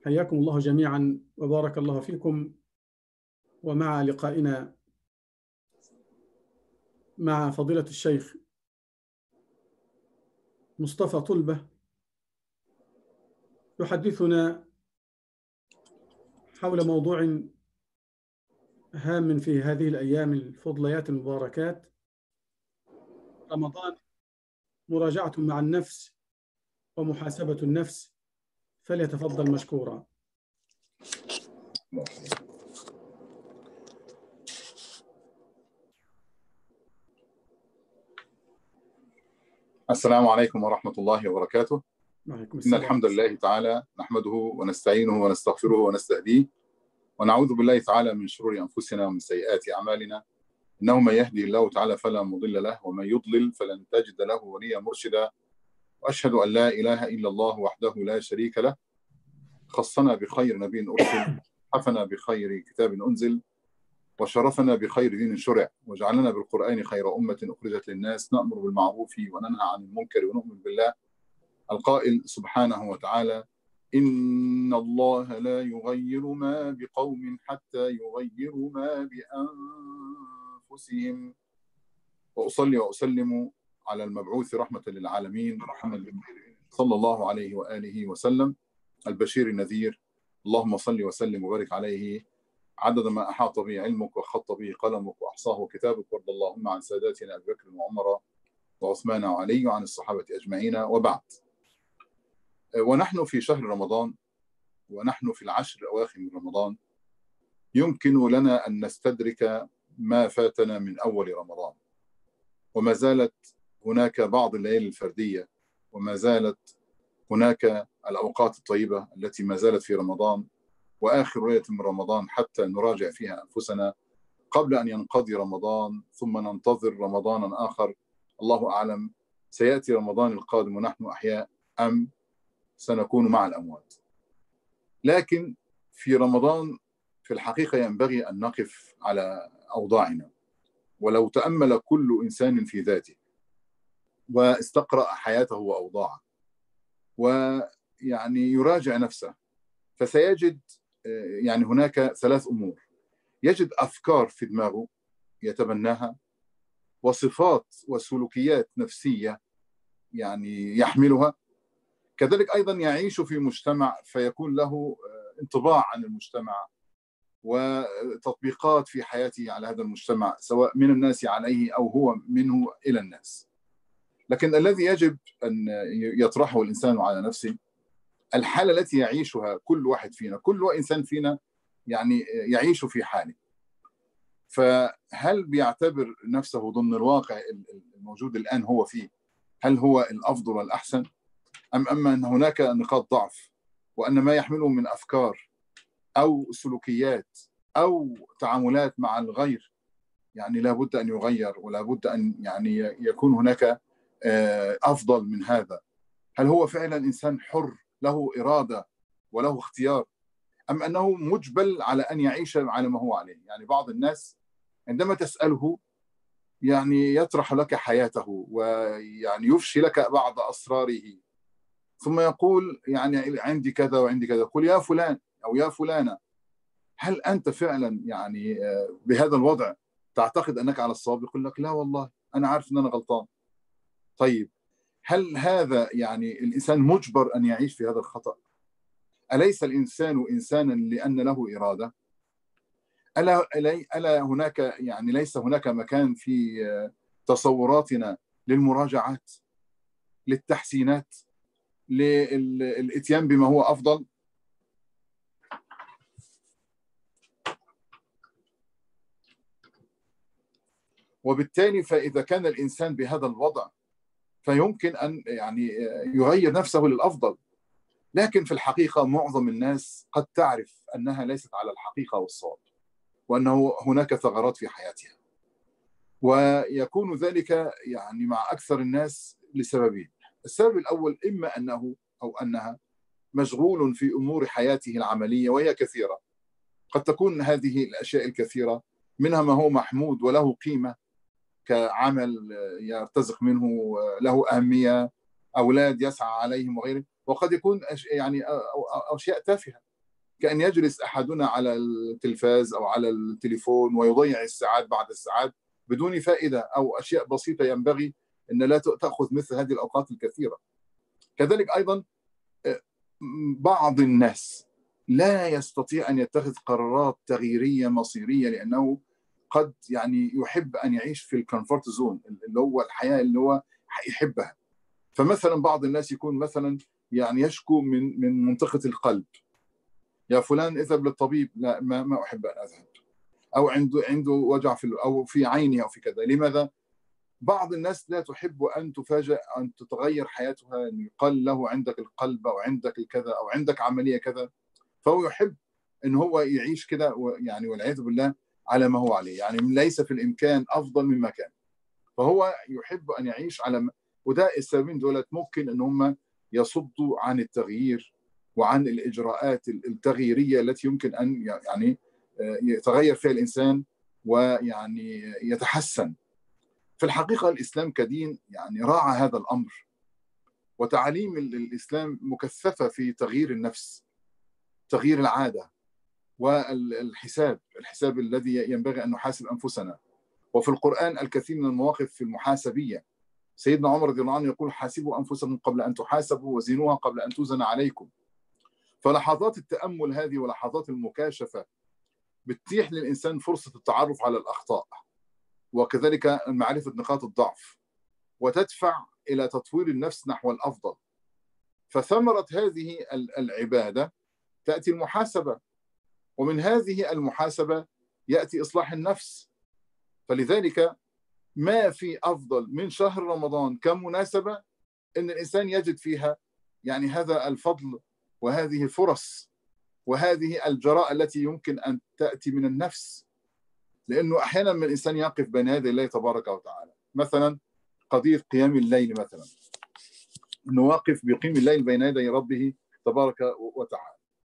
حياكم الله جميعا وبارك الله فيكم. ومع لقائنا مع فضيلة الشيخ مصطفى طلبة يحدثنا حول موضوع هام في هذه الأيام الفضليات المباركات، رمضان، مراجعة مع النفس ومحاسبة النفس. فليتفضل مشكورا. السلام عليكم ورحمة الله وبركاته. وعليكم إن السلام. الحمد لله تعالى نحمده ونستعينه ونستغفره ونستهديه، ونعوذ بالله تعالى من شرور أنفسنا ومن سيئات أعمالنا. إنه من يهدي الله تعالى فلا مضل له، ومن يضلل فلن تجد له وليا مرشدا. وأشهد أن لا إله إلا الله وحده لا شريك له، خصنا بخير نبي أرسل، حفنا بخير كتاب أنزل، وشرفنا بخير دين شرع، وجعلنا بالقرآن خير أمة أخرجت للناس، نأمر بالمعروف وننهى عن المنكر ونؤمن بالله القائل سبحانه وتعالى: إن الله لا يغير ما بقوم حتى يغيروا ما بأنفسهم. وأصلي وأسلم على المبعوث رحمة للعالمين محمد صلى الله عليه وآله وسلم، البشير النذير. اللهم صل وسلم وبارك عليه عدد ما أحاط به علمك وخط به قلمك وأحصاه كتابك. وارض اللهم عن ساداتنا أبي بكر وعمر وعثمان وعلي وعن الصحابة أجمعين، وبعد. ونحن في شهر رمضان، ونحن في العشر الأواخر من رمضان، يمكن لنا أن نستدرك ما فاتنا من أول رمضان، وما زالت هناك بعض الليالي الفردية، وما زالت هناك الأوقات الطيبة التي ما زالت في رمضان وآخر ليلة من رمضان حتى نراجع فيها أنفسنا قبل أن ينقضي رمضان، ثم ننتظر رمضانا آخر. الله أعلم سيأتي رمضان القادم ونحن أحياء أم سنكون مع الأموات. لكن في رمضان في الحقيقة ينبغي أن نقف على أوضاعنا، ولو تأمل كل إنسان في ذاته واستقرأ حياته وأوضاعه ويعني يراجع نفسه، فسيجد يعني هناك ثلاث أمور. يجد أفكار في دماغه يتبناها، وصفات وسلوكيات نفسية يعني يحملها، كذلك أيضا يعيش في مجتمع فيكون له انطباع عن المجتمع وتطبيقات في حياته على هذا المجتمع، سواء من الناس عليه أو هو منه إلى الناس. لكن الذي يجب أن يطرحه الإنسان على نفسه الحالة التي يعيشها كل واحد فينا، كل إنسان فينا يعني يعيش في حاله. فهل بيعتبر نفسه ضمن الواقع الموجود الآن هو فيه هل هو الأفضل والأحسن، أم أن هناك نقاط ضعف، وأن ما يحمله من أفكار أو سلوكيات أو تعاملات مع الغير يعني لابد أن يغير، ولابد أن يعني يكون هناك أفضل من هذا؟ هل هو فعلا إنسان حر له إرادة وله اختيار، أم أنه مجبل على أن يعيش على ما هو عليه؟ يعني بعض الناس عندما تسأله يعني يطرح لك حياته ويعني يفشي لك بعض أسراره، ثم يقول يعني عندي كذا وعندي كذا. قل يا فلان أو يا فلانة، هل أنت فعلا يعني بهذا الوضع تعتقد أنك على الصواب؟ يقول لك لا والله أنا عارف أن أنا غلطان. طيب هل هذا يعني الإنسان مجبر أن يعيش في هذا الخطأ؟ أليس الإنسان إنسانا لأن له إرادة؟ ألا هناك يعني ليس هناك مكان في تصوراتنا للمراجعات، للتحسينات، للإتيان بما هو أفضل؟ وبالتالي فإذا كان الإنسان بهذا الوضع فيمكن أن يعني يغير نفسه للأفضل. لكن في الحقيقة معظم الناس قد تعرف أنها ليست على الحقيقة والصواب، وأنه هناك ثغرات في حياتها، ويكون ذلك يعني مع أكثر الناس لسببين. السبب الأول إما أنه أو أنها مشغول في أمور حياته العملية وهي كثيرة. قد تكون هذه الأشياء الكثيرة منها ما هو محمود وله قيمة كعمل يرتزق منه له أهمية، أولاد يسعى عليهم وغيره، وقد يكون يعني أشياء تافهة كأن يجلس أحدنا على التلفاز أو على التليفون ويضيع الساعات بعد الساعات بدون فائدة، أو أشياء بسيطة ينبغي أن لا تأخذ مثل هذه الأوقات الكثيرة. كذلك أيضا بعض الناس لا يستطيع أن يتخذ قرارات تغييرية مصيرية، لأنه قد يعني يحب أن يعيش في الكومفورت زون، اللي هو الحياة اللي هو يحبها. فمثلا بعض الناس يكون مثلا يعني يشكو من منطقة القلب، يا فلان اذهب للطبيب، لا ما أحب أن أذهب، أو عنده وجع أو في عينه أو في كذا. لماذا؟ بعض الناس لا تحب أن تفاجأ أن تتغير حياتها، أن يقال له عندك القلب أو عندك الكذا أو عندك عملية كذا، فهو يحب أن هو يعيش كده، يعني والعياذ بالله على ما هو عليه، يعني ليس في الإمكان أفضل مما كان، فهو يحب أن يعيش على وده السببين دولت ممكن أن هم يصدوا عن التغيير وعن الإجراءات التغييرية التي يمكن أن يعني يتغير فيها الإنسان ويعني يتحسن. في الحقيقة الإسلام كدين يعني راعى هذا الأمر، وتعاليم الإسلام مكثفة في تغيير النفس، تغيير العادة، الحساب الذي ينبغي أن نحاسب أنفسنا. وفي القرآن الكثير من المواقف في المحاسبية. سيدنا عمر رضي الله عنه يقول: حاسبوا أنفسكم قبل أن تحاسبوا وزنوها قبل أن توزن عليكم. فلحظات التأمل هذه ولحظات المكاشفة بتتيح للإنسان فرصة التعرف على الأخطاء، وكذلك معرفة نقاط الضعف، وتدفع إلى تطوير النفس نحو الأفضل. فثمرة هذه العبادة تأتي المحاسبة، ومن هذه المحاسبة يأتي إصلاح النفس. فلذلك ما في أفضل من شهر رمضان كمناسبة أن الإنسان يجد فيها يعني هذا الفضل وهذه الفرص وهذه الجراءة التي يمكن أن تأتي من النفس. لأنه أحيانا من الإنسان يقف بين يدي الله تبارك وتعالى، مثلا قضية قيام الليل، مثلا أنه واقف بيقيم الليل بين يدي ربه تبارك وتعالى.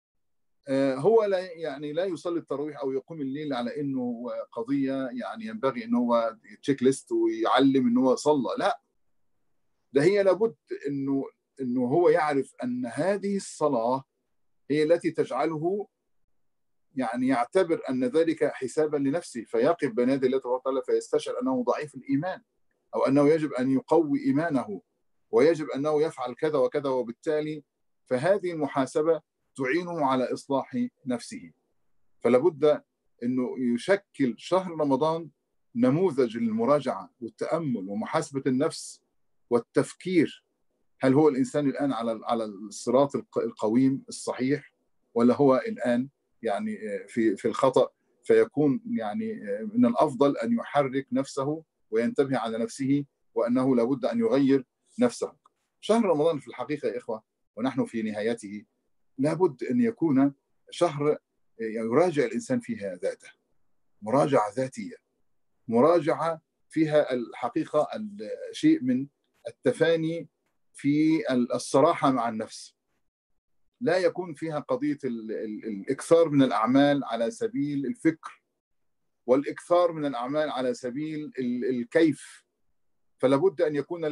هو لا يصلي التراويح أو يقوم الليل على أنه قضية يعني ينبغي أنه هو تشيك ليست ويعلم أنه هو صلى، لا، ده هي لابد أنه هو يعرف أن هذه الصلاة هي التي تجعله يعني يعتبر أن ذلك حسابا لنفسه، فيقف بين يدي الله تبارك وتعالى فيستشعر أنه ضعيف الإيمان، أو أنه يجب أن يقوي إيمانه، ويجب أنه يفعل كذا وكذا. وبالتالي فهذه المحاسبة تعينه على إصلاح نفسه. فلابد أنه يشكل شهر رمضان نموذج للمراجعة والتأمل ومحاسبة النفس والتفكير. هل هو الإنسان الآن على الصراط القويم الصحيح، ولا هو الآن يعني في الخطأ؟ فيكون يعني من الأفضل أن يحرك نفسه وينتبه على نفسه، وأنه لابد أن يغير نفسه. شهر رمضان في الحقيقة يا إخوة ونحن في نهايته لابد أن يكون شهر يراجع الإنسان فيها ذاته، مراجعة ذاتية، مراجعة فيها الحقيقة شيء من التفاني في الصراحة مع النفس. لا يكون فيها قضية الإكثار من الأعمال على سبيل الفكر، والإكثار من الأعمال على سبيل الكيف. فلابد أن يكون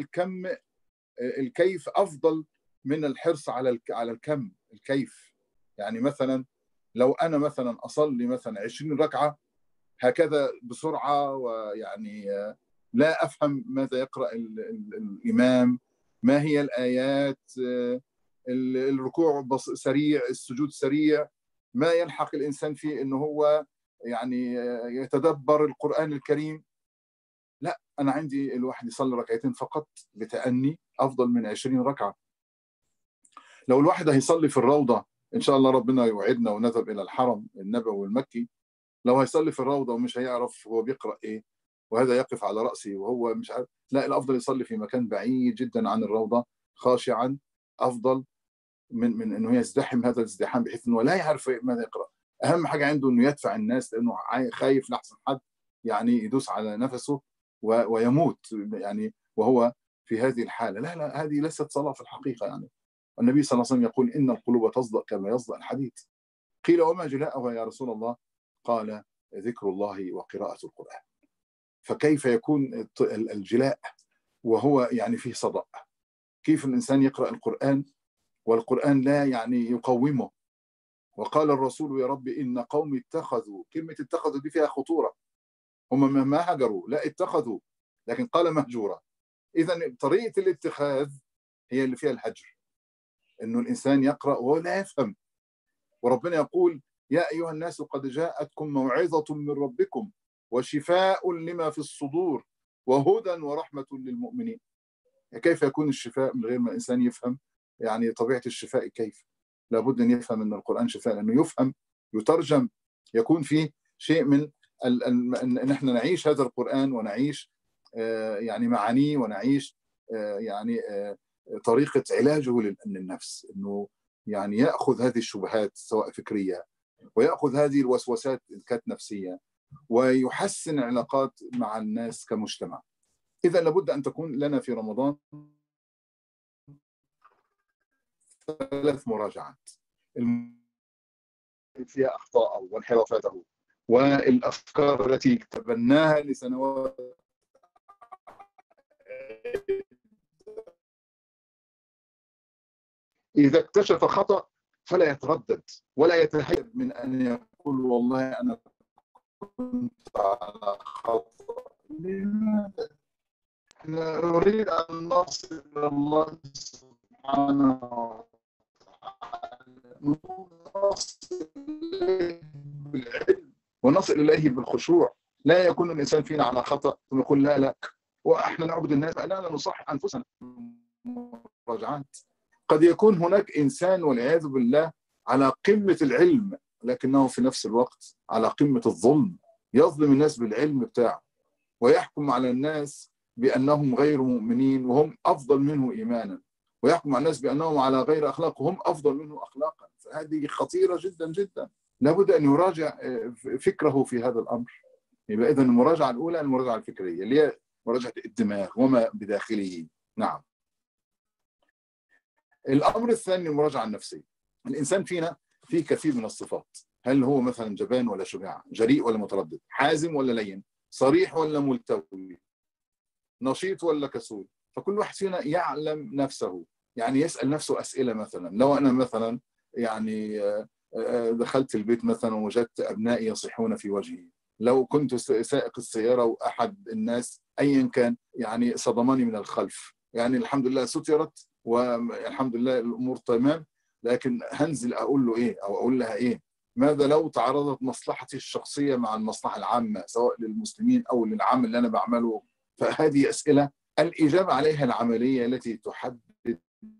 الكيف أفضل من الحرص على الكم. الكيف يعني مثلا لو أنا مثلا أصلي مثلا 20 ركعة هكذا بسرعة، ويعني لا أفهم ماذا يقرأ الإمام، ما هي الآيات، الركوع سريع، السجود سريع، ما يلحق الإنسان فيه أنه هو يعني يتدبر القرآن الكريم. لا، أنا عندي الواحد يصلي ركعتين فقط بتأني أفضل من 20 ركعة. لو الواحد هيصلي في الروضة، إن شاء الله ربنا يوعدنا ونذهب إلى الحرم النبوي المكي، لو هيصلي في الروضة ومش هيعرف هو بيقرأ إيه، وهذا يقف على رأسه وهو مش عارف، لا، الأفضل يصلي في مكان بعيد جدا عن الروضة خاشعا، أفضل من إنه يزدحم هذا الازدحام بحيث إنه لا يعرف ماذا يقرأ. أهم حاجة عنده إنه يدفع الناس، لأنه خايف لحسن حد يعني يدوس على نفسه ويموت يعني وهو في هذه الحالة. لا لا، هذه ليست صلاة في الحقيقة. يعني النبي صلى الله عليه وسلم يقول: إن القلوب تصدأ كما يصدأ الحديد. قيل: وما جلاؤها يا رسول الله؟ قال: ذكر الله وقراءة القرآن. فكيف يكون الجلاء وهو يعني فيه صدأ؟ كيف الإنسان يقرأ القرآن والقرآن لا يعني يقومه وقال الرسول يا رب إن قوم اتخذوا، كلمة اتخذوا دي فيها خطورة، هم ما هجروا، لا اتخذوا، لكن قال مهجورا. إذا طريقة الاتخاذ هي اللي فيها الهجر، إنه الإنسان يقرأ وهو لا يفهم. وربنا يقول يا أيها الناس قد جاءتكم موعظة من ربكم وشفاء لما في الصدور وهدى ورحمة للمؤمنين. كيف يكون الشفاء من غير ما الإنسان يفهم يعني طبيعة الشفاء كيف؟ لابد أن يفهم أن القرآن شفاء، لأنه يفهم يترجم، يكون فيه شيء من أن احنا نعيش هذا القرآن ونعيش يعني معانيه، ونعيش يعني طريقة علاجه للنفس، أنه يعني يأخذ هذه الشبهات سواء فكرية، ويأخذ هذه الوسوسات كانت نفسية، ويحسن العلاقات مع الناس كمجتمع. إذا لابد أن تكون لنا في رمضان 3 مراجعات فيها أخطاءه وانحرافاته والأفكار التي تبناها لسنوات. إذا اكتشف خطأ فلا يتردد ولا يتهيب من أن يقول والله أنا كنت على خطأ. لماذا؟ نريد أن نصل إلى الله سبحانه وتعالى، نصل إليه بالعلم ونصل إليه بالخشوع. لا يكون الإنسان فينا على خطأ ثم يقول لا لا وإحنا نعبد الناس، لا نصح أنفسنا. مراجعات. قد يكون هناك إنسان والعياذ بالله على قمة العلم، لكنه في نفس الوقت على قمة الظلم، يظلم الناس بالعلم بتاعه ويحكم على الناس بأنهم غير مؤمنين وهم أفضل منه إيمانا، ويحكم على الناس بأنهم على غير أخلاق وهم أفضل منه أخلاقا. فهذه خطيرة جدا جدا، لابد أن يراجع فكره في هذا الأمر. يبقى إذن المراجعة الأولى المراجعة الفكرية اللي هي مراجعة الدماغ وما بداخله. نعم. الأمر الثاني المراجعة النفسية. الإنسان فينا فيه كثير من الصفات، هل هو مثلا جبان ولا شجاع، جريء ولا متردد، حازم ولا لين، صريح ولا ملتوي، نشيط ولا كسول. فكل واحد فينا يعلم نفسه، يعني يسأل نفسه أسئلة. مثلا لو أنا مثلا يعني دخلت البيت مثلا ووجدت أبنائي يصيحون في وجهي، لو كنت سائق السيارة وأحد الناس أيا كان يعني صدمني من الخلف، يعني الحمد لله سترت والحمد لله الأمور تمام، لكن هنزل أقول له إيه أو أقول لها إيه؟ ماذا لو تعارضت مصلحتي الشخصية مع المصلحة العامة سواء للمسلمين أو للعمل اللي أنا بعمله؟ فهذه أسئلة الإجابة عليها العملية التي تحدد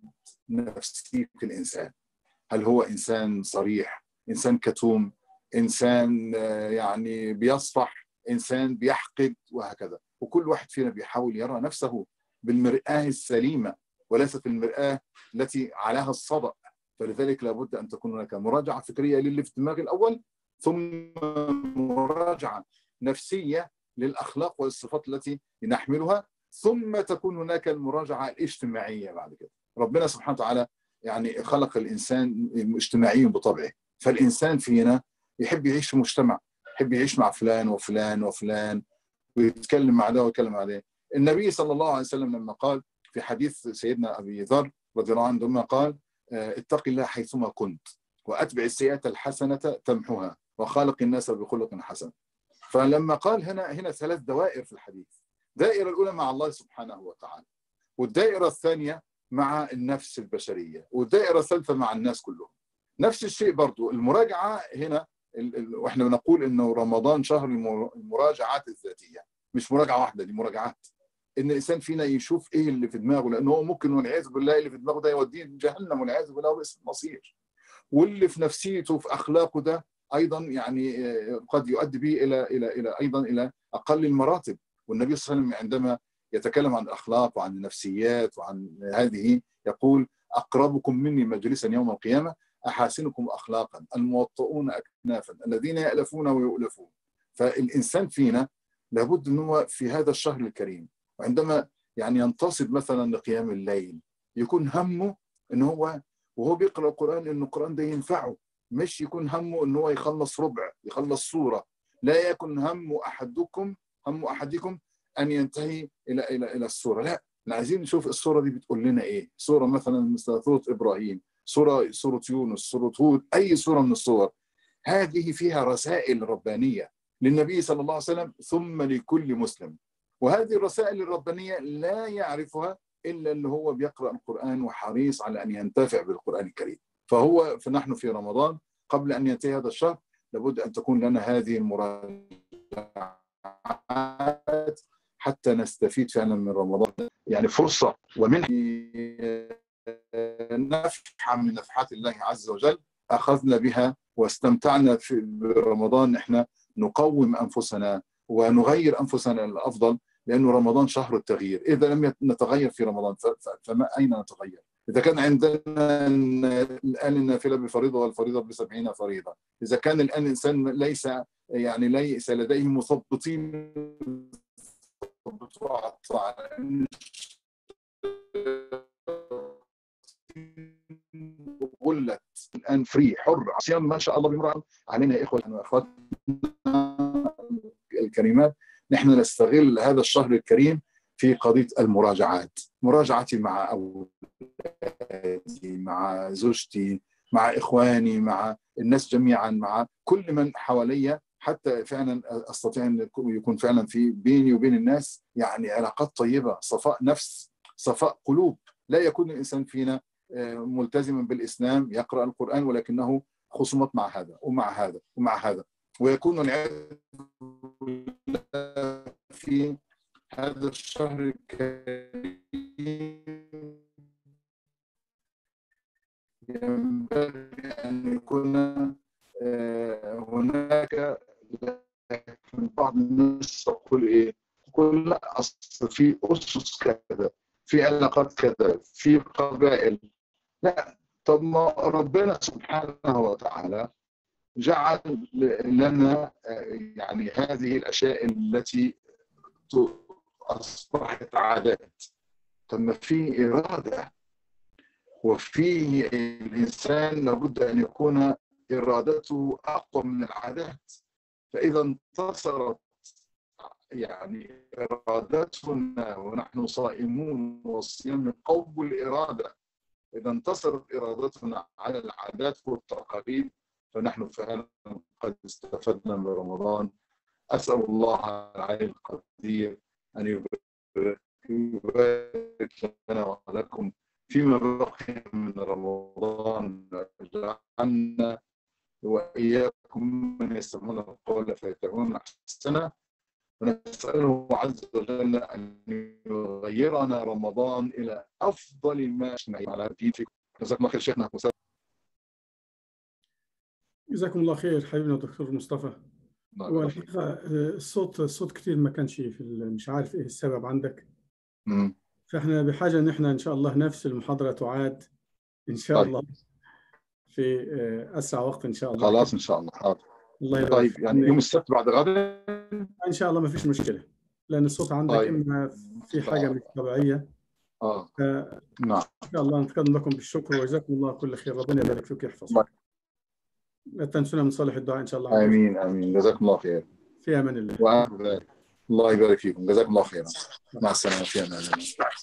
نفسية الإنسان. هل هو إنسان صريح، إنسان كتوم، إنسان يعني بيصفح، إنسان بيحقد، وهكذا. وكل واحد فينا بيحاول يرى نفسه بالمرآة السليمة وليست المرآة التي عليها الصدأ. فلذلك لابد أن تكون هناك مراجعة فكرية للي في الدماغ الأول، ثم مراجعة نفسية للأخلاق والصفات التي نحملها، ثم تكون هناك المراجعة الاجتماعية بعد كده. ربنا سبحانه وتعالى يعني خلق الإنسان اجتماعي بطبعه، فالإنسان فينا يحب يعيش في مجتمع، يحب يعيش مع فلان وفلان وفلان ويتكلم مع ده ويتكلم مع ده. النبي صلى الله عليه وسلم لما قال في حديث سيدنا أبي ذر رضي الله عنه لما قال اتق الله حيثما كنت وأتبع السيئة الحسنة تمحها وخالق الناس بخلق حسن. فلما قال هنا 3 دوائر في الحديث. الدائرة الأولى مع الله سبحانه وتعالى، والدائرة الثانية مع النفس البشرية، والدائرة الثالثة مع الناس كلهم. نفس الشيء برضو المراجعة هنا، واحنا بنقول انه رمضان شهر المراجعات الذاتية، مش مراجعة واحدة، دي مراجعات. ان الانسان فينا يشوف ايه اللي في دماغه، لانه هو ممكن والعياذ بالله اللي في دماغه ده يوديه جهنم والعياذ بالله وبئس المصير، واللي في نفسيته في اخلاقه ده ايضا يعني قد يؤدي به الى ايضا الى اقل المراتب. والنبي صلى الله عليه وسلم عندما يتكلم عن الاخلاق وعن النفسيات وعن هذه يقول اقربكم مني مجلسا يوم القيامه احاسنكم اخلاقا الموطؤون اكنافا الذين يالفون ويؤلفون. فالانسان فينا لابد ان هو في هذا الشهر الكريم وعندما يعني ينتصب مثلا لقيام الليل يكون همه ان هو وهو بيقرأ القرآن إن القرآن ده ينفعه، مش يكون همه إن هو يخلص ربع يخلص سورة. لا يكن هم أحدكم أن ينتهي إلى السورة، لا، احنا عايزين نشوف السورة دي بتقول لنا إيه. سورة مثلا مثل سورة إبراهيم سورة يونس، سورة هود، أي سورة من السور، هذه فيها رسائل ربانية للنبي صلى الله عليه وسلم ثم لكل مسلم. وهذه الرسائل الربانية لا يعرفها إلا اللي هو بيقرأ القرآن وحريص على أن ينتفع بالقرآن الكريم. فنحن في رمضان قبل أن ينتهي هذا الشهر لابد أن تكون لنا هذه المراجعات حتى نستفيد فعلا من رمضان، يعني فرصة ومن نفحة من نفحات الله عز وجل أخذنا بها واستمتعنا في رمضان. إحنا نقوم أنفسنا ونغير أنفسنا للأفضل، لأنه رمضان شهر التغيير. إذا لم نتغير في رمضان فما أين نتغير؟ إذا كان عندنا الآن النافلة بفريضة والفريضة ب70 فريضة، إذا كان الآن الإنسان ليس لديه مثبطين غلت الآن فري حر صيام ما شاء الله بيمر علينا يا إخوة وأخواتنا الكريمات. نحن نستغل هذا الشهر الكريم في قضية المراجعات، مراجعتي مع أولادي، مع زوجتي، مع إخواني، مع الناس جميعا، مع كل من حواليا، حتى فعلا أستطيع أن يكون فعلا في بيني وبين الناس يعني علاقات طيبة، صفاء نفس، صفاء قلوب. لا يكون الإنسان فينا ملتزما بالإسلام يقرأ القرآن ولكنه خصومات مع هذا ومع هذا ومع هذا، ويكون العياذ في هذا الشهر الكريم ينبغي أن يكون هناك بعض الناس تقول إيه؟ تقول لا أصل في أسس كذا، في علاقات كذا، في قبائل. لا، طب ما ربنا سبحانه وتعالى جعل لنا يعني هذه الأشياء التي أصبحت عادات. طب ما في إرادة، وفيه الإنسان لابد أن يكون إرادته أقوى من العادات. فإذا انتصرت يعني إرادتنا ونحن صائمون، والصيام قوي الإرادة، إذا انتصرت إرادتنا على العادات والتقاليد فنحن فعلا قد استفدنا من رمضان. أسأل الله العلي القدير أن يبارك لنا ولكم فيما بقي من رمضان، جعلنا وإياكم من يستمعون القول فيتبعون أحسنه، ونسأله عز وجل أن يغيرنا رمضان إلى أفضل ما نعيش على دينك. جزاكم الله خير شيخنا. جزاكم الله خير حبيبنا دكتور مصطفى. والحقيقة الصوت كتير ما كانش مش عارف إيه السبب عندك. فإحنا بحاجة إن إحنا إن شاء الله نفس المحاضرة تعاد إن شاء الله في أسرع وقت إن شاء الله. خلاص إن شاء الله. حاضر. الله يبارك. طيب يعني يوم السبت بعد غدا إن شاء الله ما فيش مشكلة، لأن الصوت عندك إما في حاجة مش طبيعية. نعم. إن شاء الله نتقدم لكم بالشكر وجزاكم الله كل خير. ربنا يبارك فيك ويحفظك. لا تنسونا من صالح الدعاء إن شاء الله. آمين آمين. جزاكم الله خير. في أمان الله. الله يبارك فيكم. جزاكم الله خيرا. مع السلامة. في أمان الله.